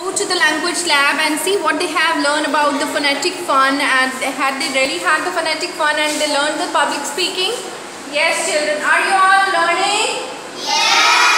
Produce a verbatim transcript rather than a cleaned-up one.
Go to the language lab and see what they have learned about the phonetic fun, and had they really had the phonetic fun and they learned the public speaking? Yes, children. Are you all learning? Yes.